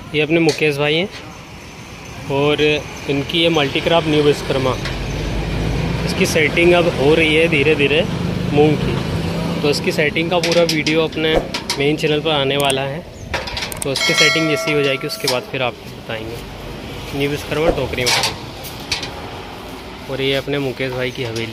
ये अपने मुकेश भाई हैं और इनकी ये मल्टीक्रॉप न्यू विश्वकर्मा, इसकी सेटिंग अब हो रही है धीरे धीरे मूंग की। तो इसकी सेटिंग का पूरा वीडियो अपने मेन चैनल पर आने वाला है। तो उसकी सेटिंग जैसी हो जाएगी उसके बाद फिर आपको बताएंगे। न्यू विश्वकर्मा टोकरी में। और ये अपने मुकेश भाई की हवेली।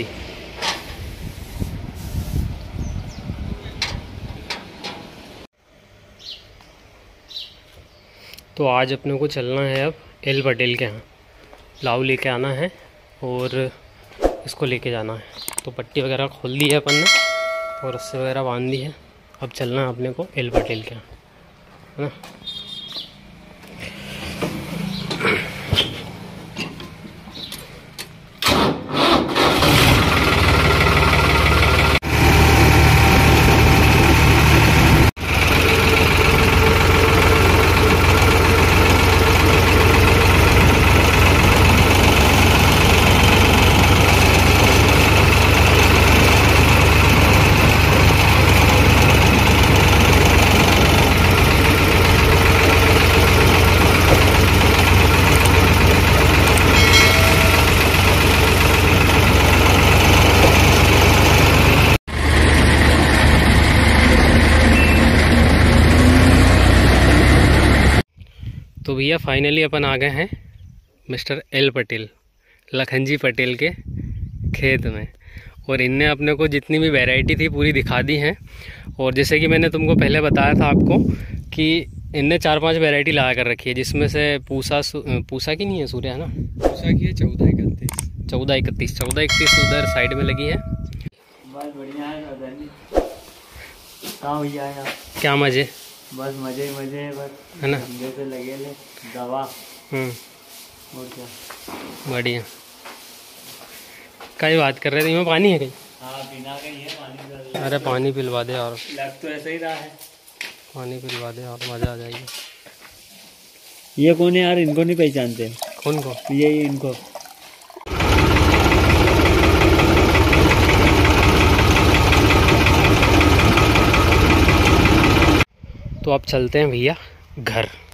तो आज अपने को चलना है अब एल पटेल के यहाँ, लाव लेके आना है और इसको लेके जाना है। तो पट्टी वगैरह खोल दी है अपन ने और रस्से वगैरह बांध दी है। अब चलना है अपने को एल पटेल के यहाँ, है ना। तो भैया फाइनली अपन आ गए हैं मिस्टर एल पटेल, लखनजी पटेल के खेत में। और इनने अपने को जितनी भी वैरायटी थी पूरी दिखा दी हैं। और जैसे कि मैंने तुमको पहले बताया था आपको कि इनने 4-5 वैरायटी लगा कर रखी है, जिसमें से पूसा की नहीं है, सूर्य है ना, पूसा की है 1431 उधर साइड में लगी है। बस बढ़िया है। कहाँ भैया क्या मजे, बस मजे ही मजे है, बस है ना। धंधे से लगे ले दवा और क्या बढ़िया। कई बात कर रहे थे, मैं पानी है कहीं? हाँ पीना का ही है पानी। अरे पानी पिलवा दे और लग तो ऐसा ही रहा है, पानी पिलवा दे और मज़ा आ जाएगी। ये कौन है यार? इनको नहीं पहचानते। कौन को? ये इनको। तो अब चलते हैं भैया घर।